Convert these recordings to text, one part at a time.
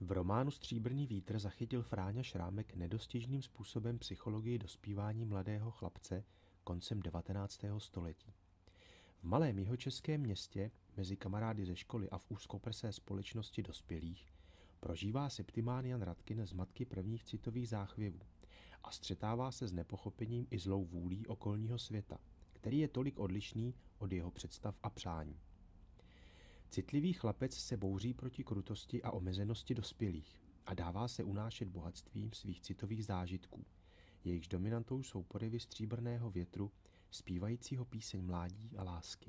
V románu Stříbrný vítr zachytil Fráňa Šrámek nedostižným způsobem psychologii dospívání mladého chlapce koncem 19. století. V malém jihočeském městě mezi kamarády ze školy a v úzkoprsé společnosti dospělých prožívá Septimán Jan Radkin zmatky prvních citových záchvěvů a střetává se s nepochopením i zlou vůlí okolního světa, který je tolik odlišný od jeho představ a přání. Citlivý chlapec se bouří proti krutosti a omezenosti dospělých a dává se unášet bohatstvím svých citových zážitků. Jejichž dominantou jsou porivy stříbrného větru, zpívajícího píseň mládí a lásky.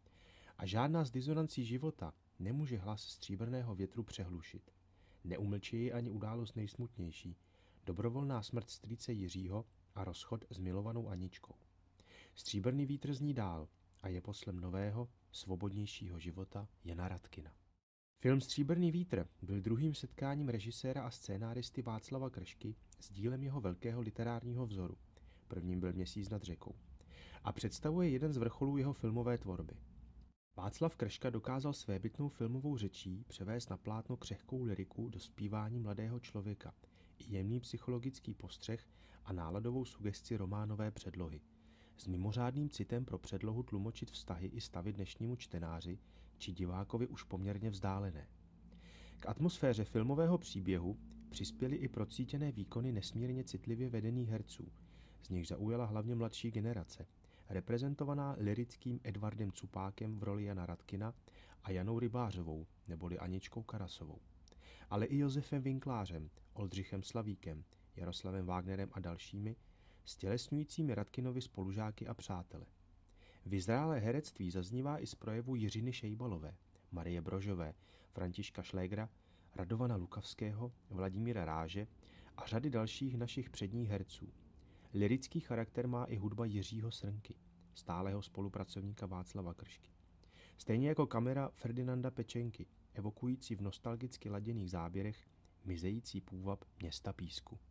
A žádná z disonancí života nemůže hlas stříbrného větru přehlušit. Neumlčí ji ani událost nejsmutnější, dobrovolná smrt strýce Jiřího a rozchod s milovanou Aničkou. Stříbrný vítr zní dál a je poslem nového, svobodnějšího života Jana Radkina. Film Stříbrný vítr byl druhým setkáním režiséra a scénáristy Václava Kršky s dílem jeho velkého literárního vzoru. Prvním byl Měsíc nad řekou. A představuje jeden z vrcholů jeho filmové tvorby. Václav Krška dokázal svébytnou filmovou řečí převést na plátno křehkou lyriku do zpívání mladého člověka, i jemný psychologický postřeh a náladovou sugesci románové předlohy. S mimořádným citem pro předlohu tlumočit vztahy i stavy dnešnímu čtenáři či divákovi už poměrně vzdálené. K atmosféře filmového příběhu přispěly i procítěné výkony nesmírně citlivě vedených herců, z nichž zaujala hlavně mladší generace, reprezentovaná lyrickým Edvardem Cupákem v roli Jana Radkina a Janou Rybářovou neboli Aničkou Karasovou, ale i Josefem Vinklářem, Oldřichem Slavíkem, Jaroslavem Wagnerem a dalšími, stělesňujícími Radkinovi spolužáky a přátele. Vyzrálé herectví zaznívá i z projevu Jiřiny Šejbalové, Marie Brožové, Františka Šlégra, Radovana Lukavského, Vladimíra Ráže a řady dalších našich předních herců. Lyrický charakter má i hudba Jiřího Srnky, stálého spolupracovníka Václava Kršky. Stejně jako kamera Ferdinanda Pečenky, evokující v nostalgicky laděných záběrech mizející půvab města písku.